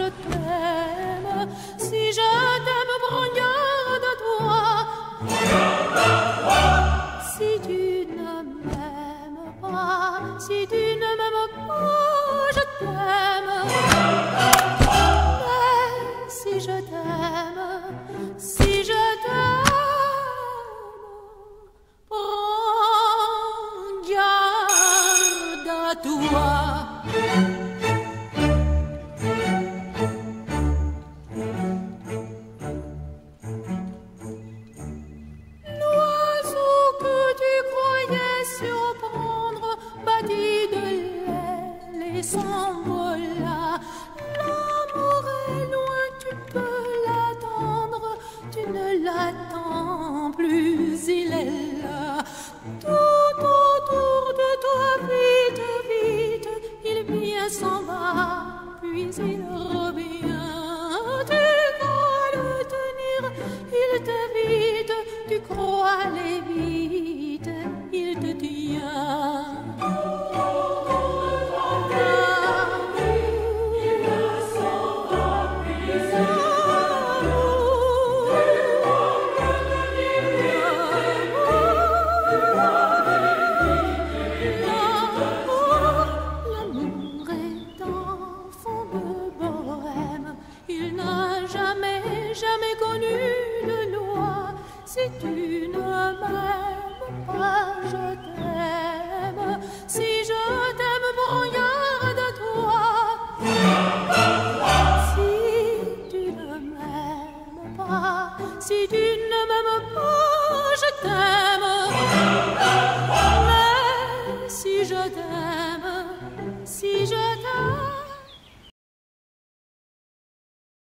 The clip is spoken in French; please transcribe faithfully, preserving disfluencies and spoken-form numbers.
je t'aime. Si je t'aime, prends garde à toi. Si tu ne m'aimes pas, si tu ne m'aimes pas, je t'aime. Mais si je t'aime, si je t'aime, prends garde à toi. L'oiseau que tu croyais surprendre battit de l'aile et s'envola. L'amour est loin, tu peux l'attendre, tu ne l'attends plus, il est là. Tout autour de toi, vite, vite, il vient, s'en va, puis il revient. Tu crois le tenir, il t'évite, tu crois aller vite, il te tient. L'amour est enfant de bohème, il n'a jamais, jamais connu de loi. Si tu ne m'aimes pas, je t'aime. Si je t'aime, prends garde à toi. Si tu ne m'aimes pas, si tu ne m'aimes pas, je t'aime. Mais si je t'aime,